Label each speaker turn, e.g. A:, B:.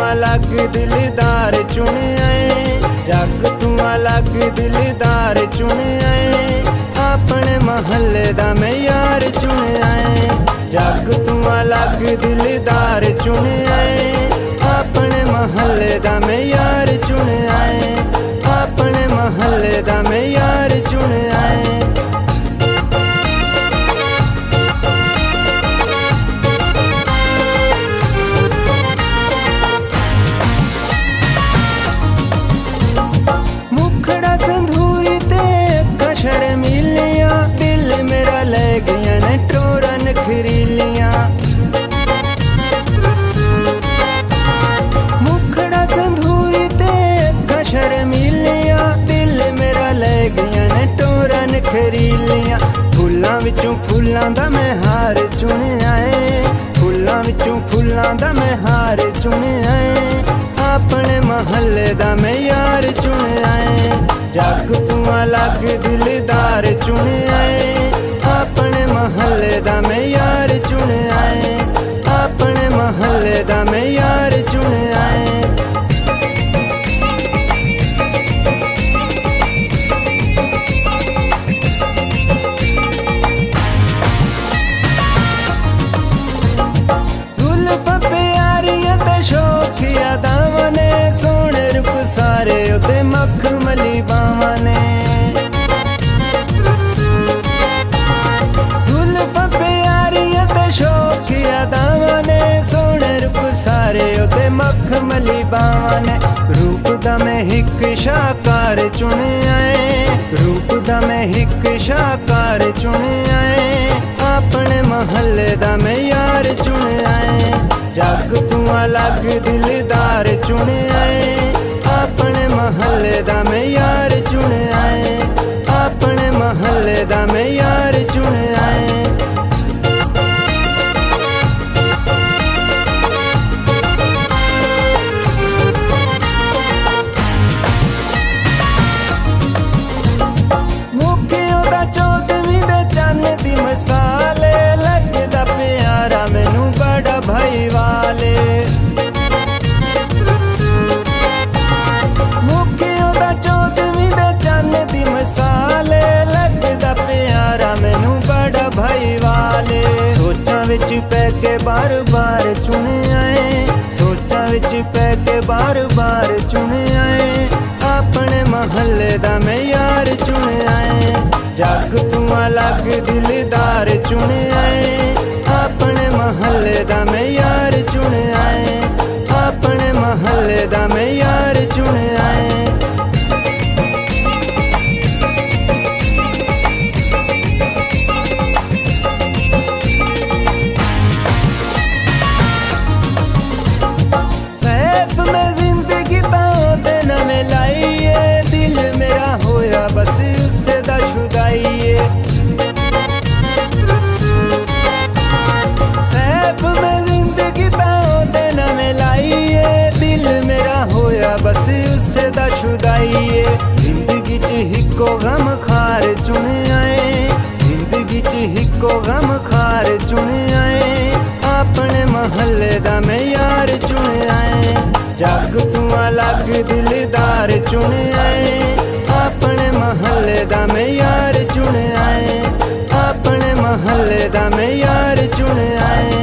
A: अलग दिलदार चुनिया है, जग तू अलग दिलदार चुनिया है, अपने महल्ले दा मैं यार चुनिया है। जग तू अलग दिलदार चुनिया है, अपने महल्ले दा मैं यार चुनिया है, अपने महल्ले दा मैं यार चुनिया है। मुखड़ा संधूरी ते कशर मिलिया, दिल मेरा ले गया ने टोरा नखरीलिया। मुखड़ा संधूरी ते कशर मिलिया, दिल मेरा ले गया ने टोरा नखरीलिया। फुल्लां विचों फुल्लां दा मैं हार चुनिया है, फुल्लां विचों फुल्लां दा मैं हार चुनिया है, अपने महल्ले दा मैं यार चुनिया है। जग तू अलग दिलदार चुनिया है, अपने महल्ले दा मैं यार चुनिया है, अपने महल्ले दा मैं यार चुनिया है। सोने रुख सारे उते मखमली बावां ने, जुल्फां प्यारियां ते शौकिया दावां ने, सोने रुख सारे उते मखमली बावां ने। रूप दा मैं हिक शाकार चुनिया है, रूप दा मैं हिक शाकार चुनिया है, अपने महल्ले दा मैं यार चुनिया है। जग तू अलग दिलदार चुनिया है, अपने महल्ले दा मैं यार चुनिया है, अपने महल्ले दा मैं यार चुनिया है। मुखियों दा 14वीं दे चन्न दी मसाले, लगदा प्यारा मैनू बड़ा भाई वाले। मुखियों दा 14वीं दे चन्न दी मसाले, लगदा प्यारा मैनू बड़ा भाई वाले। सोचां विच पै के बार बार चुनिया है, सोचां विच पै के बार बार चुनिया है, अपने महल्ले दा मैं यार चुनिया है। जग तू अलग दिलदार चुनिया है, अपने महल्ले दा मैं यार चुनिया है, अपने महल्ले दा मैं यार चुनिया है। सैफ में जिंदगी तां ते न मिलाइए, दिल मेरा होया बस उससे दा शुदाइए। सैफ में जिंदगी तां ते न मिलाइए, दिल मेरा होया बस उससे दा शुदाइए। जिंदगी च हिको गम खार चुनिया है, जिंदगी च हिको गम खार चुनिया है, अपने महल्ले दा मैं यार चुनिया है। जग तू अलग दिलदार चुनिया है, अपने महल्ले दा मैं यार चुनिया है, अपने महल्ले दा मैं यार चुनिया है।